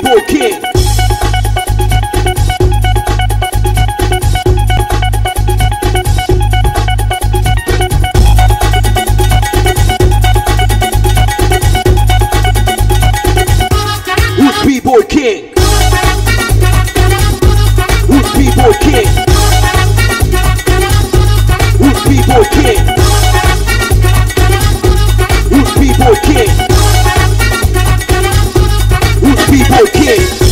B-Boy King. Who's B-Boy King? Who's B-Boy King? Who's B-Boy King? Who's B-Boy King? Who's B-Boy King?